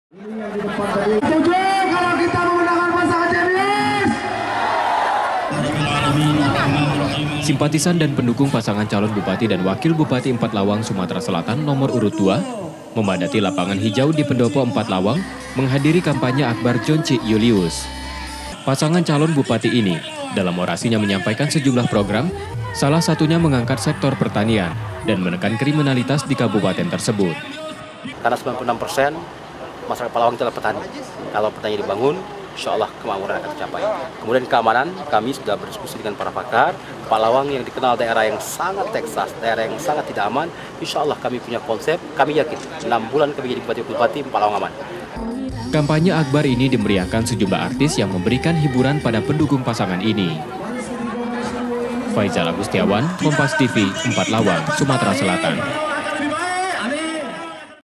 Setuju kalau kita menggunakan pasangan Jemius. Simpatisan dan pendukung pasangan calon Bupati dan Wakil Bupati Empat Lawang, Sumatera Selatan nomor urut 2 memadati lapangan hijau di Pendopo Empat Lawang menghadiri kampanye Akbar Jonci Julius. Pasangan calon Bupati ini dalam orasinya menyampaikan sejumlah program, salah satunya mengangkat sektor pertanian dan menekan kriminalitas di kabupaten tersebut. Karena 96% masyarakat Palawang itu adalah petani. Kalau petani dibangun, insya Allah kemakmuran akan tercapai. Kemudian keamanan, kami sudah berdiskusi dengan para pakar. Palawang yang dikenal daerah yang sangat Texas, daerah yang sangat tidak aman, insya Allah kami punya konsep, kami yakin 6 bulan kami jadi Bupati, Palawang aman. Kampanye Akbar ini dimeriahkan sejumlah artis yang memberikan hiburan pada pendukung pasangan ini. Faizal Agustiawan, Kompas TV, Empat Lawang, Sumatera Selatan.